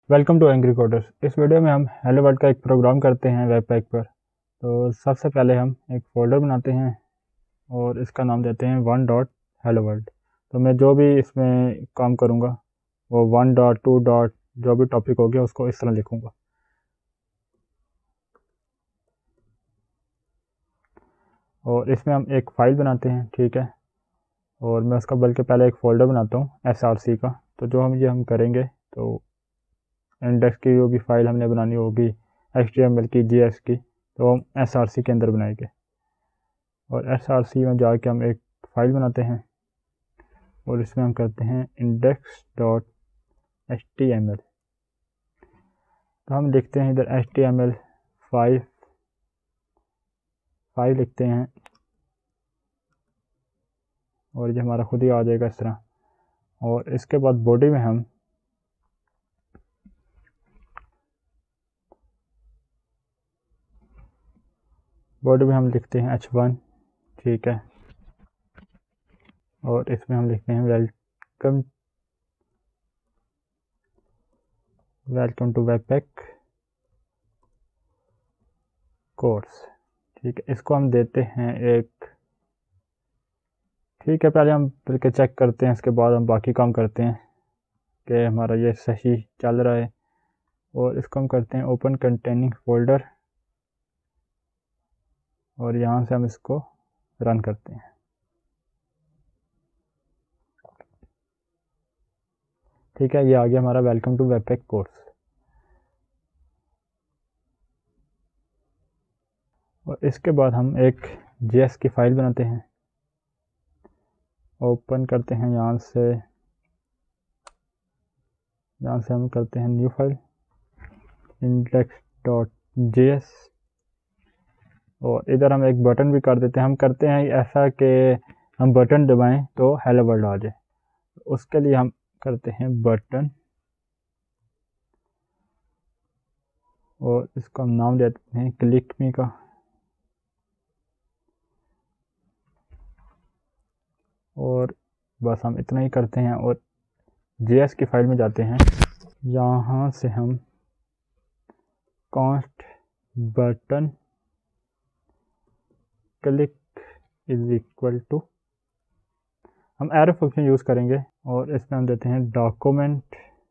Welcome to Angry Coders. इस वीडियो में हम हेलो वर्ल्ड का एक प्रोग्राम करते हैं वेब पैक पर। तो सबसे पहले हम एक फ़ोल्डर बनाते हैं और इसका नाम देते हैं 1.hello world। तो मैं जो भी इसमें काम करूँगा वो 1.2. जो भी टॉपिक हो गया उसको इस तरह लिखूँगा। और इसमें हम एक फ़ाइल बनाते हैं, ठीक है। और मैं उसका बल्कि पहले एक फ़ोल्डर बनाता हूँ src का। तो जो हम करेंगे तो इंडेक्स की जो भी फाइल हमने बनानी होगी HTML की, JS की, तो हम src के अंदर बनाएंगे। और src में जाके हम एक फ़ाइल बनाते हैं और इसमें हम करते हैं index.html। तो हम लिखते हैं इधर HTML5 लिखते हैं और ये हमारा खुद ही आ जाएगा इस तरह। और इसके बाद बॉडी में हम लिखते हैं h1, ठीक है। और इसमें हम लिखते हैं welcome to Webpack course, ठीक है। इसको हम देते हैं एक, ठीक है। पहले हम करके चेक करते हैं, इसके बाद हम बाकी काम करते हैं कि हमारा ये सही चल रहा है। और इसको हम करते हैं ओपन कंटेनिंग फोल्डर और यहाँ से हम इसको रन करते हैं, ठीक है। ये आ गया हमारा welcome to Webpack course. और इसके बाद हम एक JS की फ़ाइल बनाते हैं, ओपन करते हैं यहाँ से हम करते हैं न्यू फाइल index.js। और इधर हम एक बटन भी कर देते हैं। हम करते हैं ऐसा कि हम बटन दबाएं तो हेलो वर्ल्ड आ जाए। उसके लिए हम करते हैं बटन और इसको हम नाम देते हैं क्लिक मी का। और बस हम इतना ही करते हैं और JS की फाइल में जाते हैं। यहाँ से हम const button click is equal to, हम एरो फंक्शन यूज़ करेंगे और इसमें हम देते हैं document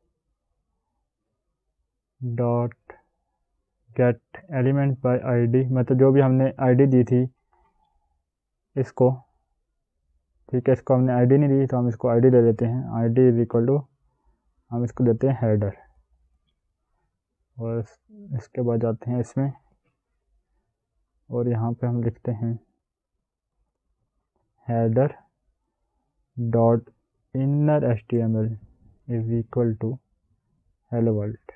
dot get element by ID, मतलब जो भी हमने ID दी थी इसको, ठीक है। इसको हमने ID नहीं दी तो हम इसको ID ले लेते हैं। ID इज इक्वल टू, हम इसको देते हैं हेडर। और इसके बाद जाते हैं इसमें और यहाँ पे हम लिखते हैं header dot inner HTML is equal to hello world.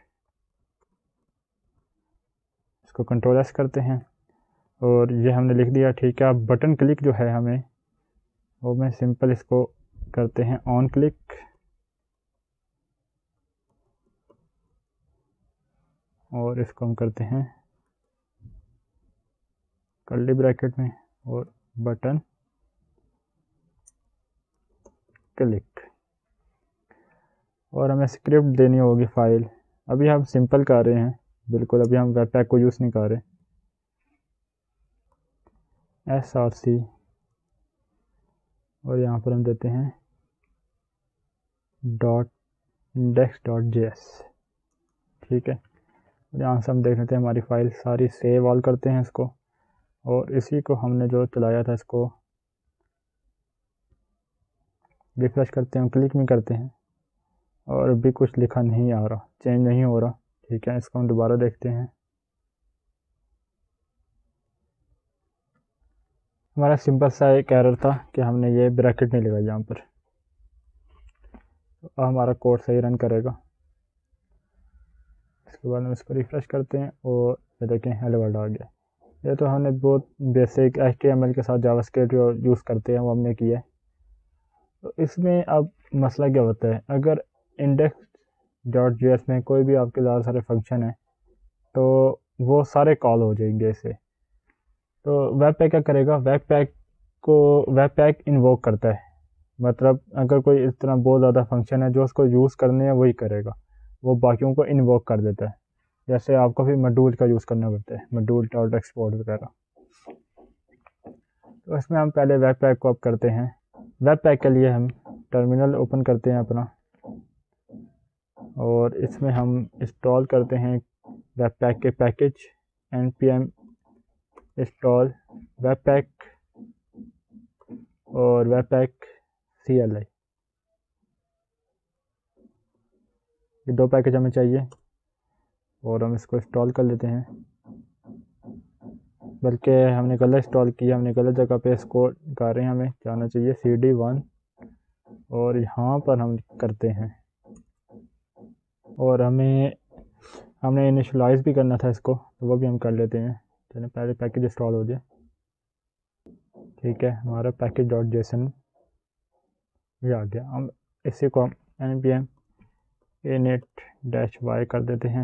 इसको कंट्रोल S करते हैं और ये हमने लिख दिया, ठीक है। अब बटन क्लिक जो है हमें वो मैं सिंपल इसको करते हैं ऑन क्लिक और इसको हम करते हैं कर्ली ब्रैकेट में और बटन क्लिक। और हमें स्क्रिप्ट देनी होगी फाइल। अभी हम सिंपल कर रहे हैं बिल्कुल, अभी हम वेब पैक को यूज़ नहीं कर रहे। src और यहाँ पर हम देते हैं index.js, ठीक है। और यहाँ से हम देख लेते हैं हमारी फ़ाइल सारी सेव ऑल करते हैं इसको। और इसी को हमने जो चलाया था इसको रिफ्रेश करते हैं, क्लिक भी करते हैं और अभी कुछ लिखा नहीं आ रहा, चेंज नहीं हो रहा, ठीक है। इसको हम दोबारा देखते हैं। हमारा सिंपल सा एक एरर था कि हमने ये ब्रैकेट नहीं लगाई यहाँ पर। तो हमारा कोड सही रन करेगा। इसके बाद हम इसको रिफ्रेश करते हैं और ये देखें हेलो वर्ल्ड आ गया। ये तो हमने बहुत बेसिक HTML के साथ जावास्क्रिप्ट यूज़ करते हैं वो हमने किया है। तो इसमें अब मसला क्या होता है, अगर index.js में कोई भी आपके ज़्यादा सारे फंक्शन है तो वो सारे कॉल हो जाएंगे इसे। तो वेब पैक क्या करेगा, वेब पैक इन्वोक करता है। मतलब अगर कोई इस तरह बहुत ज़्यादा फंक्शन है जो उसको यूज़ करने हैं वही करेगा। वो बाकियों को इन्वोक कर देता है। जैसे आपको भी मॉड्यूल का यूज़ करना पड़ता है, मॉड्यूल डॉट एक्सपोर्ट वगैरह। तो इसमें हम पहले वेब पैक को अप करते हैं। वेब पैक के लिए हम टर्मिनल ओपन करते हैं अपना, और इसमें हम इंस्टॉल करते हैं वेब पैक के package npm install Webpack और वेब पैक CLI। ये दो पैकेज हमें चाहिए और हम इसको इंस्टॉल कर लेते हैं। बल्कि हमने गलत इंस्टॉल किया, हमने गलत जगह पे इसको कर रहे हैं। हमें जाना चाहिए CD1 और यहाँ पर हम करते हैं, और हमने इनिशलाइज़ भी करना था इसको, तो वो भी हम कर लेते हैं। चलिए पहले पैकेज इंस्टॉल हो जाए। ठीक है, हमारा पैकेज .json भी आ गया। हम इसी को npm init-y कर देते हैं,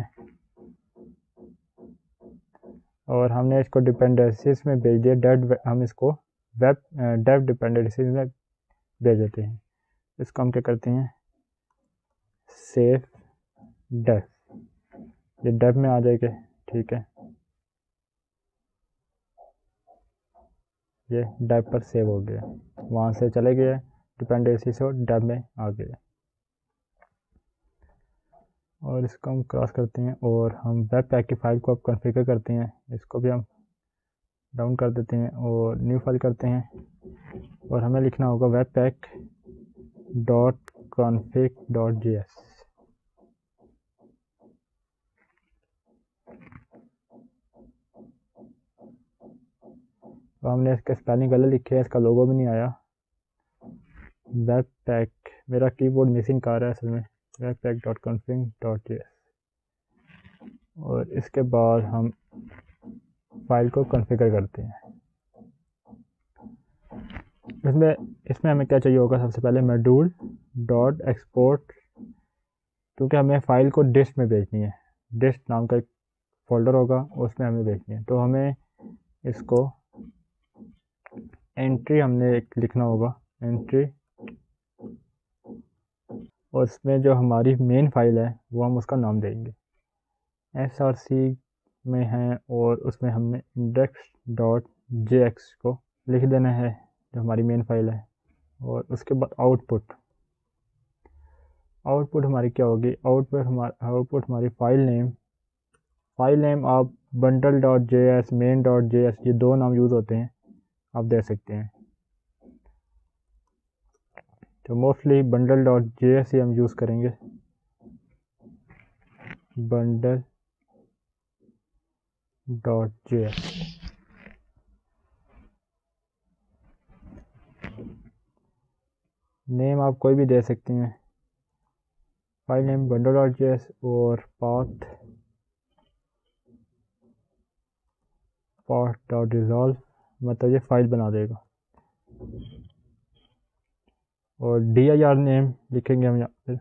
और हमने इसको डिपेंडेंसीज में भेज दिया। हम इसको डेव डिपेंडेंसीज में भेज देते हैं। इसको हम क्या करते हैं, सेव डेव, ये डेव में आ जाएगा। ठीक है, ये डेव पर सेव हो गया, वहाँ से चले गए डिपेंडेंसी से डेव में आ गया। और इसको हम क्रॉस करते हैं और हम वेब पैक की फ़ाइल को अब कॉन्फ़िगर करते हैं। इसको भी हम डाउन कर देते हैं और न्यू फाइल करते हैं, और हमें लिखना होगा वेब पैक .config.js। तो हमने इसके स्पेलिंग गलत लिखे है, इसका लोगो भी नहीं आया। वेब पैक, मेरा कीबोर्ड मिसिंग कर रहा है असल में, वेब पैक .config.js। और इसके बाद हम फाइल को कॉन्फ़िगर करते हैं। इसमें हमें क्या चाहिए होगा, सबसे पहले मॉड्यूल डॉट एक्सपोर्ट, क्योंकि हमें फ़ाइल को डिस्ट में भेजनी है। डिस्ट नाम का एक फ़ोल्डर होगा, उसमें हमें भेजनी है। तो हमें इसको एंट्री हमने एक लिखना होगा, एंट्री, और इसमें जो हमारी मेन फाइल है वो हम उसका नाम देंगे, src में है, और उसमें हमने index.jx को लिख देना है जो हमारी मेन फाइल है। और उसके बाद आउटपुट हमारी क्या होगी, आउटपुट हमारी फाइल नेम आप bundle.js, main.js, ये दो नाम यूज़ होते हैं, आप दे सकते हैं। तो मोस्टली bundle.js ही हम यूज़ करेंगे, bundle.js। नेम आप कोई भी दे सकते हैं, फाइल नेम bundle.js, और path.resolve, मतलब ये फाइल बना देगा। और dir नेम लिखेंगे हम यहाँ पर,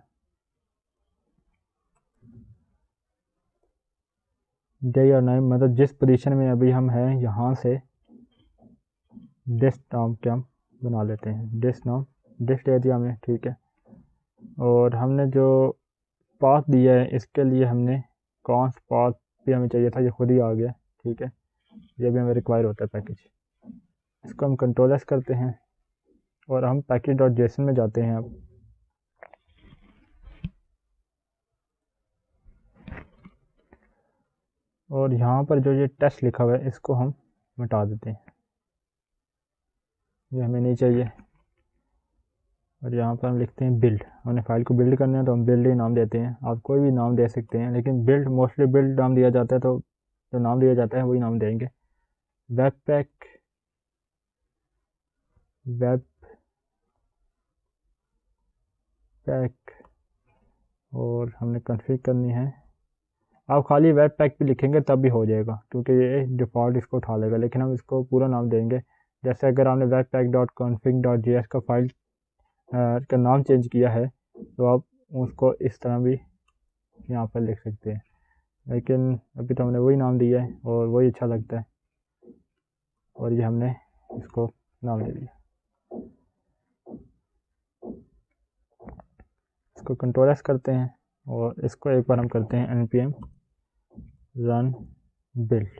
dir नेम मतलब जिस पोजीशन में अभी हम हैं, यहाँ से डिस्ट नाम के हम बना लेते हैं। डिस्ट दे दिया हमने। ठीक है, और हमने जो पाथ दिया है इसके लिए हमने कॉन्स्ट पाथ भी हमें चाहिए था, ये खुद ही आ गया। ठीक है, ये भी हमें रिक्वायर होता है पैकेज। इसको हम कंट्रोल एस करते हैं और हम package.json में जाते हैं अब। और यहाँ पर जो ये टेस्ट लिखा हुआ है इसको हम मिटा देते हैं, ये हमें नहीं चाहिए। और यहाँ पर हम लिखते हैं बिल्ड, हमने फाइल को बिल्ड करना है तो हम बिल्ड ही नाम देते हैं। आप कोई भी नाम दे सकते हैं, लेकिन मोस्टली बिल्ड नाम दिया जाता है, तो जो नाम दिया जाता है वही नाम देंगे। वेब पैक और हमने कॉन्फ़िग करनी है। आप खाली वेब पैक भी लिखेंगे तब भी हो जाएगा, क्योंकि ये डिफ़ॉल्ट इसको उठा लेगा, लेकिन हम इसको पूरा नाम देंगे। जैसे अगर आपने वेब पैक .config.js का फाइल का नाम चेंज किया है, तो आप उसको इस तरह भी यहाँ पर लिख सकते हैं, लेकिन अभी तो हमने वही नाम दिया है और वही अच्छा लगता है, और ये हमने इसको नाम दे दिया। इसको कंट्रोल एस करते हैं और इसको एक बार हम करते हैं npm run build।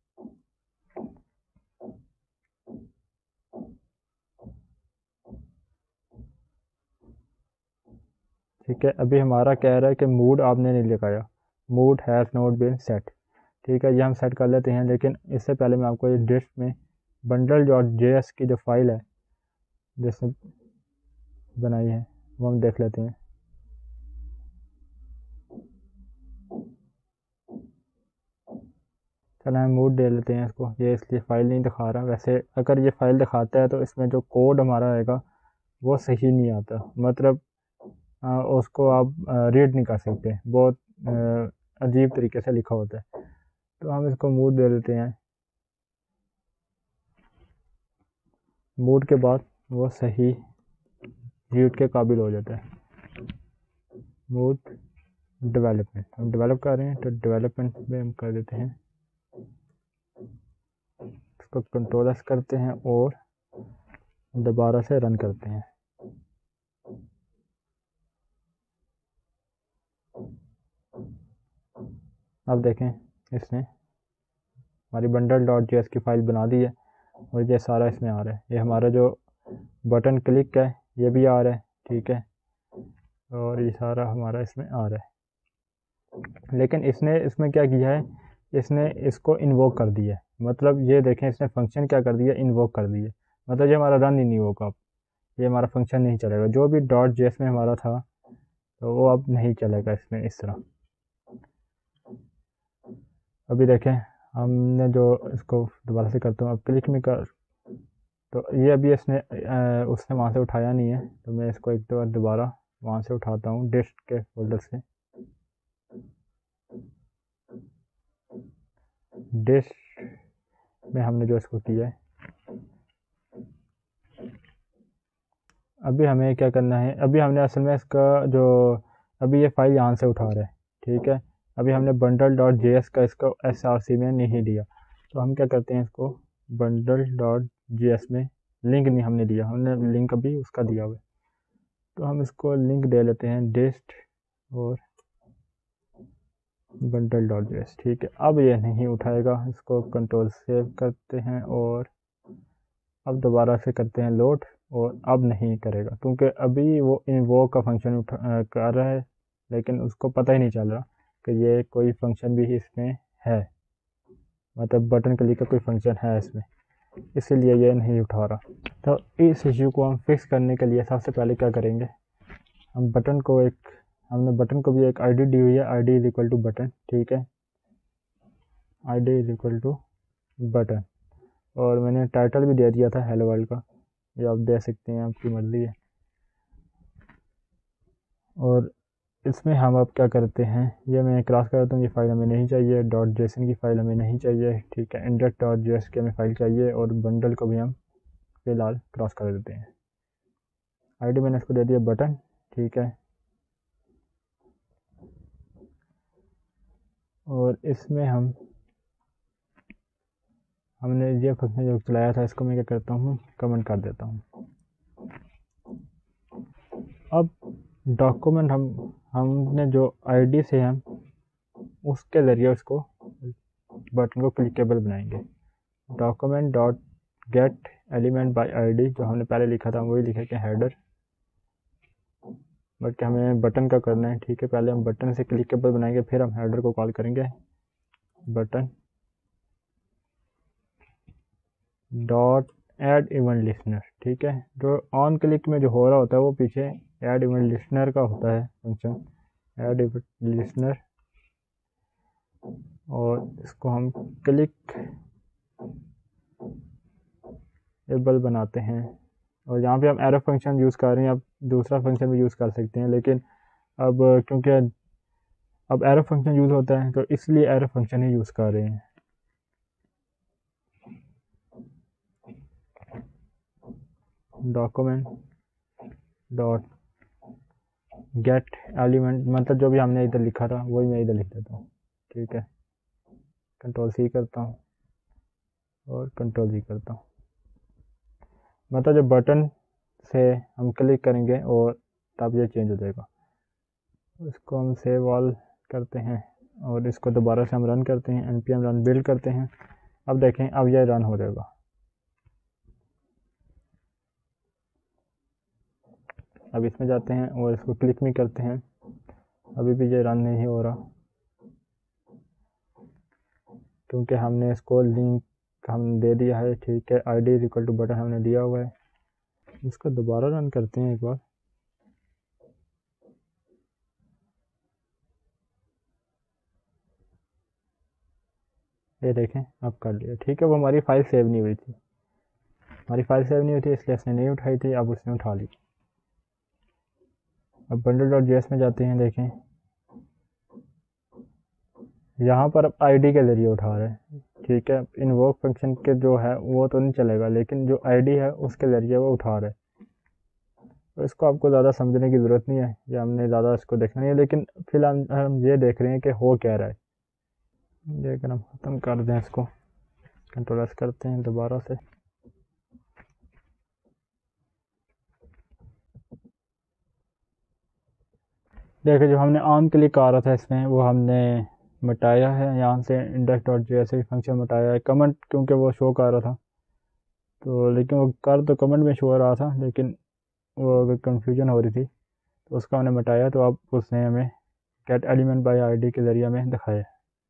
ठीक है, अभी हमारा कह रहा है कि मूड आपने नहीं लगाया, mode has not been set. ठीक है, ये हम सेट कर लेते हैं, लेकिन इससे पहले मैं आपको इस डिस्क में bundle.js की जो फाइल है जिसने बनाई है वो हम देख लेते हैं। चला हम मूड दे लेते हैं इसको, ये इसलिए फ़ाइल नहीं दिखा रहा। वैसे अगर ये फ़ाइल दिखाता है तो इसमें जो कोड हमारा आएगा वो सही नहीं आता, मतलब उसको आप रीड नहीं कर सकते, बहुत अजीब तरीके से लिखा होता है। तो हम इसको मूड दे देते हैं, मूड के बाद वो सही रीड के काबिल हो जाता है। मूड डेवलपमेंट, हम डेवलप कर रहे हैं तो डेवलपमेंट में हम कर देते हैं, इसको कंट्रोल एस करते हैं और दोबारा से रन करते हैं। अब देखें इसने हमारी bundle.js की फ़ाइल बना दी है और ये सारा इसमें आ रहा है। ये हमारा जो बटन क्लिक है ये भी आ रहा है, ठीक है, और ये सारा हमारा इसमें आ रहा है। लेकिन इसने इसमें क्या किया है, इसने इसको इन्वोक कर दिया है, मतलब ये देखें इसने फंक्शन क्या कर दिया, इन्वोक कर दिया, मतलब ये हमारा रन ही नहीं होगा, ये हमारा फंक्शन नहीं चलेगा। जो भी .js में हमारा था तो वो अब नहीं चलेगा इसमें इस तरह। अभी देखें हमने जो इसको दोबारा से करता हूँ, अब क्लिक में कर, तो ये अभी इसने उसने वहाँ से उठाया नहीं है, तो मैं इसको एक बार दोबारा वहाँ से उठाता हूँ डिस्क के फोल्डर से। डिस्क में हमने जो इसको किया है, अभी हमें क्या करना है, अभी हमने असल में इसका जो अभी ये फाइल यहाँ से उठा रहा है, ठीक है, अभी हमने bundle.js का इसको src में नहीं दिया, तो हम क्या करते हैं, इसको bundle.js में लिंक नहीं हमने दिया, हमने लिंक अभी उसका दिया हुआ है, तो हम इसको लिंक दे लेते हैं डिस्ट और bundle.js। ठीक है, अब ये नहीं उठाएगा, इसको कंट्रोल सेव करते हैं और अब दोबारा से करते हैं लोड, और अब नहीं करेगा क्योंकि अभी वो इन्वोक का फंक्शन कर रहा है, लेकिन उसको पता ही नहीं चल रहा कि ये कोई फंक्शन भी इसमें है, मतलब बटन क्लिक का कोई फंक्शन है इसमें, इसीलिए ये नहीं उठा रहा। तो इस इश्यू को हम फिक्स करने के लिए सबसे पहले क्या करेंगे, हम बटन को हमने बटन को भी एक आईडी दी हुई है, ID is equal to button, ठीक है, ID is equal to button, और मैंने टाइटल भी दे दिया था हेलो वर्ल्ड का, ये आप दे सकते हैं, आपकी मर्जी है। और इसमें हम अब क्या करते हैं, ये मैं क्रॉस कर देता हूँ, ये फाइल हमें नहीं चाहिए, .json की फ़ाइल हमें नहीं चाहिए, ठीक है, index.js की हमें फ़ाइल चाहिए, और बंडल को भी हम फिलहाल क्रॉस कर देते हैं। आईडी मैंने इसको दे दिया बटन, ठीक है, और इसमें हमने ये फंक्शन जो चलाया था इसको मैं क्या करता हूँ, कमेंट कर देता हूँ। अब डॉक्यूमेंट हमने जो आईडी से हम उसके ज़रिए उसको बटन को क्लिकेबल बनाएंगे। Document dot get element by ID, जो हमने पहले लिखा था वही लिखा कि हेडर, बट हमें बटन का करना है, ठीक है, पहले हम बटन से क्लिकेबल बनाएंगे, फिर हम हेडर को कॉल करेंगे button dot add event listener, ठीक है, जो ऑन क्लिक में जो हो रहा होता है वो पीछे ऐड इवेंट लिस्नर का होता है फंक्शन, ऐड इवेंट लिस्नर, और इसको हम क्लिक एबल बनाते हैं, और यहाँ पे हम एरो फंक्शन यूज़ कर रहे हैं, आप दूसरा फंक्शन भी यूज़ कर सकते हैं, लेकिन अब क्योंकि अब एरो फंक्शन यूज़ होता है तो इसलिए एरो फंक्शन ही यूज़ कर रहे हैं। डॉक्यूमेंट डॉट गेट एलिमेंट, मतलब जो भी हमने इधर लिखा था वही मैं इधर लिख देता हूँ, ठीक है, कंट्रोल सी करता हूँ और कंट्रोल जी करता हूँ, मतलब जो बटन से हम क्लिक करेंगे और तब ये चेंज हो जाएगा। इसको हम सेव ऑल करते हैं और इसको दोबारा से हम रन करते हैं, npm रन बिल्ड करते हैं। अब देखें, अब यह रन हो जाएगा। अब इसमें जाते हैं और इसको क्लिक भी करते हैं, अभी भी ये रन नहीं हो रहा क्योंकि हमने इसको लिंक हम दे दिया है। ठीक है, id इक्वल टू बटन हमने दिया हुआ है। इसको दोबारा रन करते हैं एक बार। ये देखें, अब कर लिया। ठीक है, वो हमारी फ़ाइल सेव नहीं हुई थी, इसलिए इसने नहीं उठाई थी, अब उसने उठा ली। अब bundle.js में जाते हैं। देखें, यहाँ पर अब आईडी के ज़रिए उठा रहे हैं। ठीक है, इन्वोक फंक्शन के जो है वो तो नहीं चलेगा, लेकिन जो आईडी है उसके ज़रिए वो उठा रहे हैं। तो इसको आपको ज़्यादा समझने की ज़रूरत नहीं है, या हमने ज़्यादा इसको देखना नहीं है, लेकिन फिलहाल हम ये देख रहे हैं कि हो क्या रहा है। ये अगर हम ख़त्म कर दें इसको, कंट्रोल एस करते हैं दोबारा से। देखिए, जो हमने ऑन क्लिक आ रहा था इसमें, वो हमने मिटाया है। यहाँ से index.js फंक्शन मिटाया है। कमेंट क्योंकि वो शो कर रहा था, तो लेकिन वो कर तो कमेंट में शो हो रहा था, लेकिन वो अगर कन्फ्यूजन हो रही थी तो उसका हमने मिटाया। तो अब उसने हमें गेट एलिमेंट बाय आईडी के ज़रिए हमें दिखाया।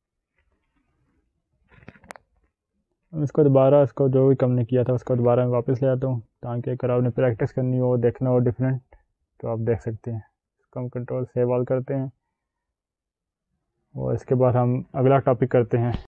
इसको दोबारा, इसको जो भी हमने किया था उसको दोबारा मैं वापस ले आता हूँ, ताकि अगर आपने प्रैक्टिस करनी हो, देखना हो डिफरेंट, तो आप देख सकते हैं। इसको हम कंट्रोल सेव ऑल करते हैं और इसके बाद हम अगला टॉपिक करते हैं।